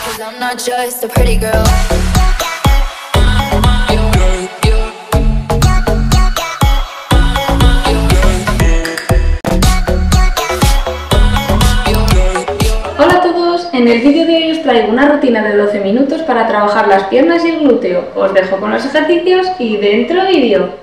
'cause I'm not just a pretty girl. Hola a todos, en el vídeo de hoy os traigo una rutina de 12 minutos para trabajar las piernas y el glúteo. Os dejo con los ejercicios y dentro vídeo.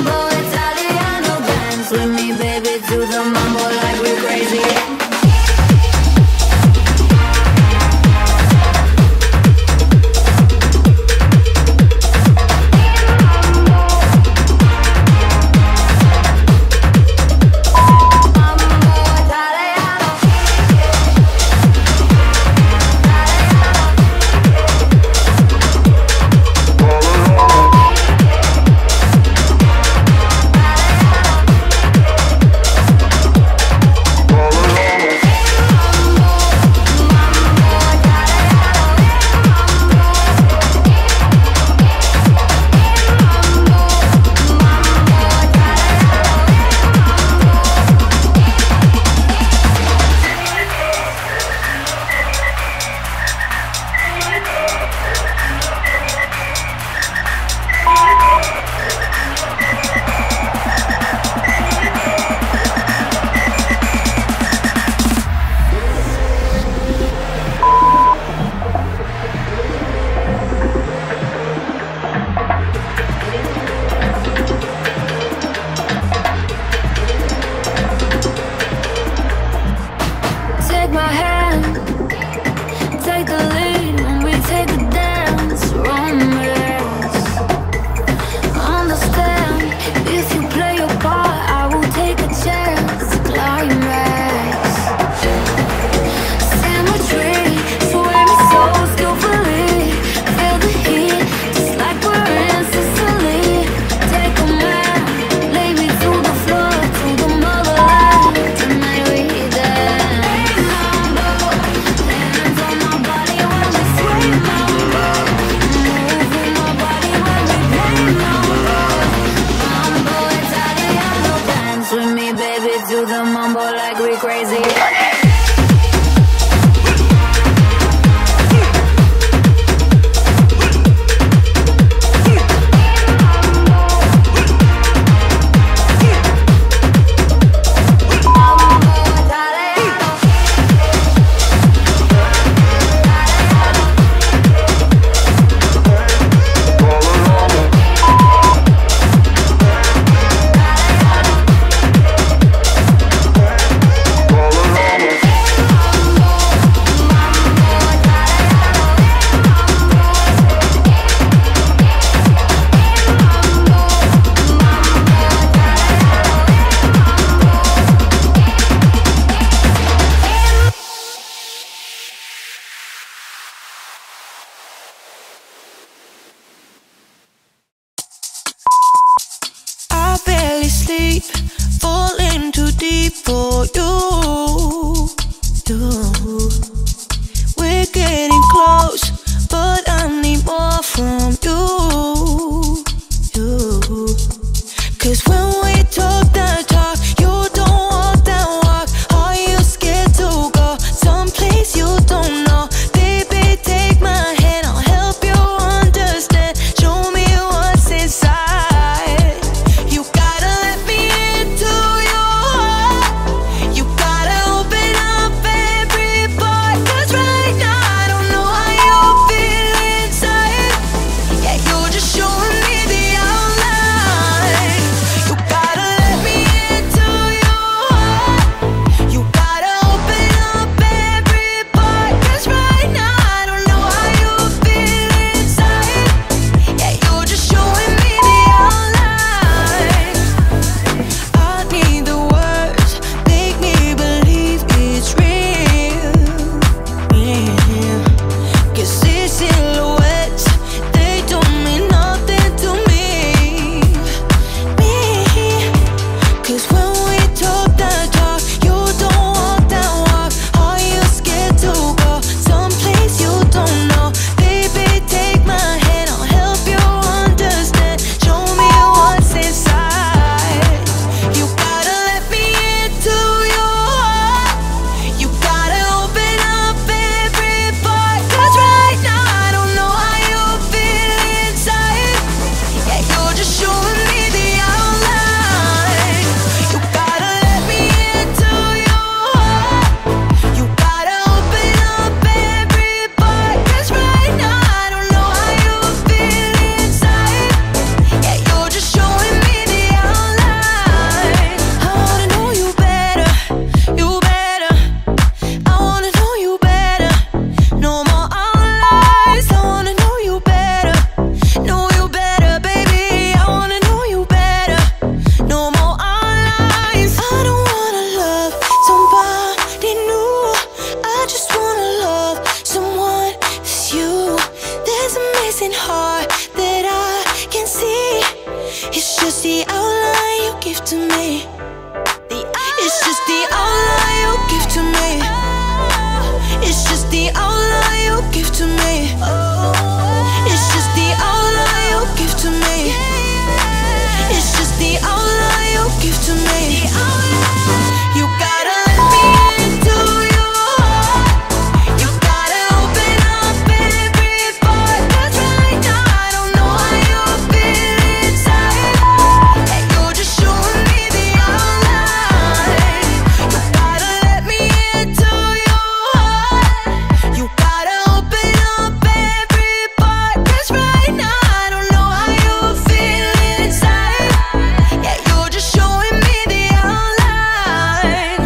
With me, baby, do the mambo like we're crazy. just the outline you give to me. It's just the outline you give to me. It's just the outline you give to me. It's just the outline you give to me. It's just the outline you give to me. You gotta let me into your heart. You gotta open up every part. 'Cause right now I don't know how you feel inside. And you're just showing me the outline. You gotta let me into your heart. You gotta open up every part. 'Cause right now I don't know how you feel inside. Yeah, you're just showing me the outline.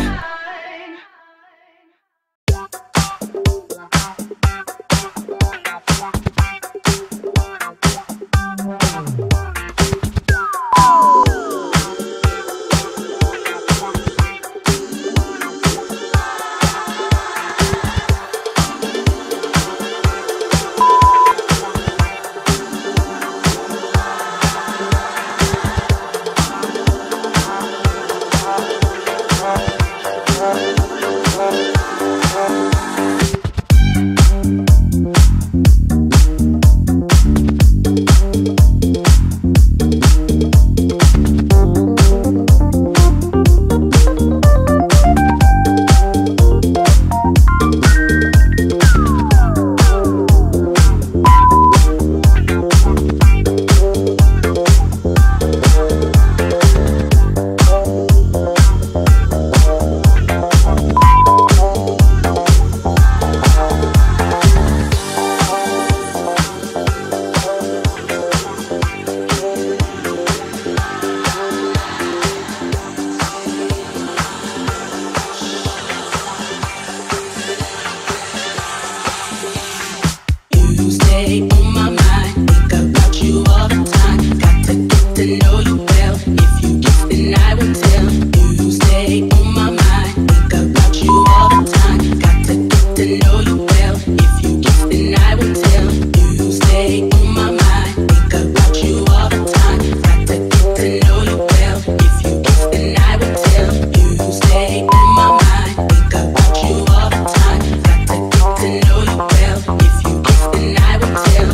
You stay on my mind, think about you all the time. Got to get to know you well. If you guess, then I will tell. You stay on my mind, think about you all the time. Got to get to know you well. If you guess, then I will tell. You stay on my mind, think about you all the time. Got to get to know you well. If you guess, then I will tell. You stay on my mind, think about you all the time. Got to get to know you well. If you guess, then I will tell.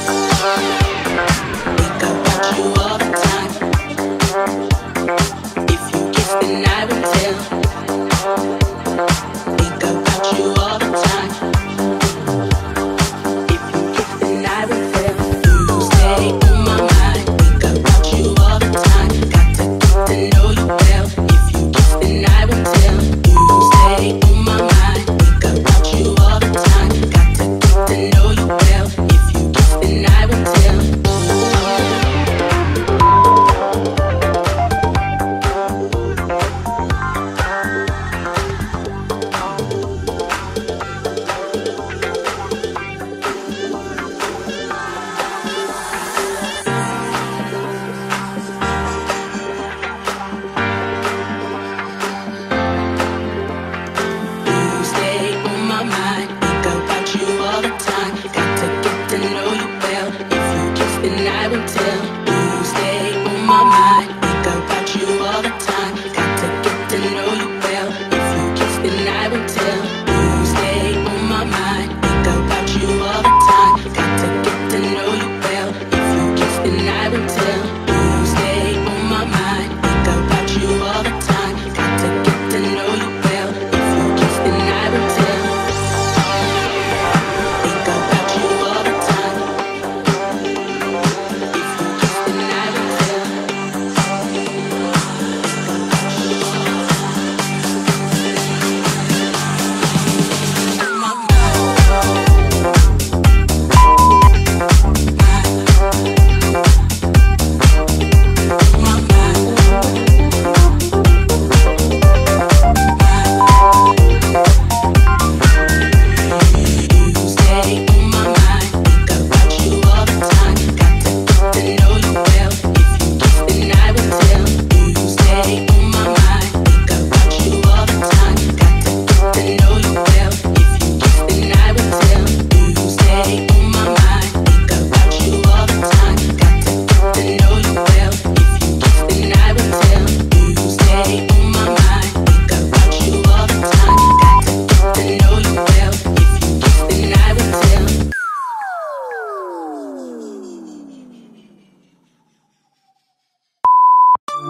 Think about you all the time. If you guess, then I will tell. Think about you all the time. If you guess, then I will tell. You stay on my mind. Think about you all the time. Got to get to know you well. If you guess, then I will tell. You stay on my mind. Think about you all the time. Got to get to know you well. If you guess, then I will tell. You stay on my mind, think about you all the time. Got to get to know you well. If you guess, then I will tell. You stay on my mind, think about you all the time. Got to get to know you well. If you guess, then I will tell. You stay on my mind, think about you all the time. Got to get to know you well. If you guess, then I will tell. You stay on my mind, think about you all the time. Got to get to know you well. If you guess, then I will tell. Think about you all the time. If you guess, then I will tell.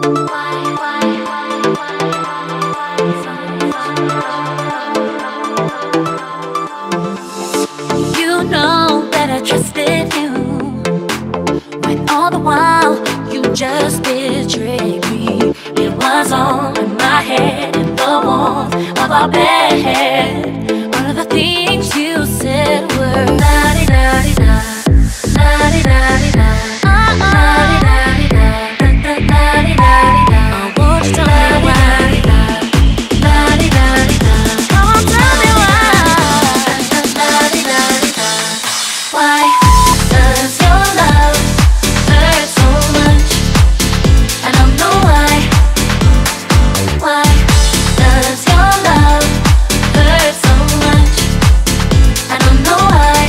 You know that I trusted you, when all the while you just betrayed me. It was all in my head, in the warmth of our bed. One of the things you said were la-di-da-di-da, la-di-da-di-da, la-di-da-di-da, la-di-da-di-da. I want you to la-di-da-di-da, la-di-da-di-da. Come on, tell me why, la-di-da-di-da. Why does your love hurt so much? I don't know why. Why does your love hurt so much? I don't know why.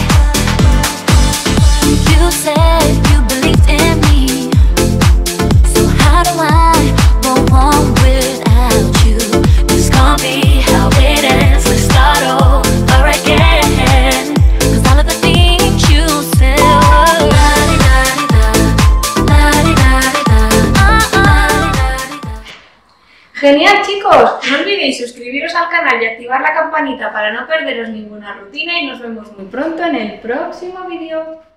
You said you believed in me, so how do I go on without you? This can't be how it ends. Let's start over again. 'Cause all of the things you said were la-di-da-di-da, la-di-da-di-da, la-di-da-di-da. Genial, chicos, no olvidéis suscribiros al canal y activar la campanita para no perderos ninguna rutina y nos vemos muy pronto en el próximo vídeo.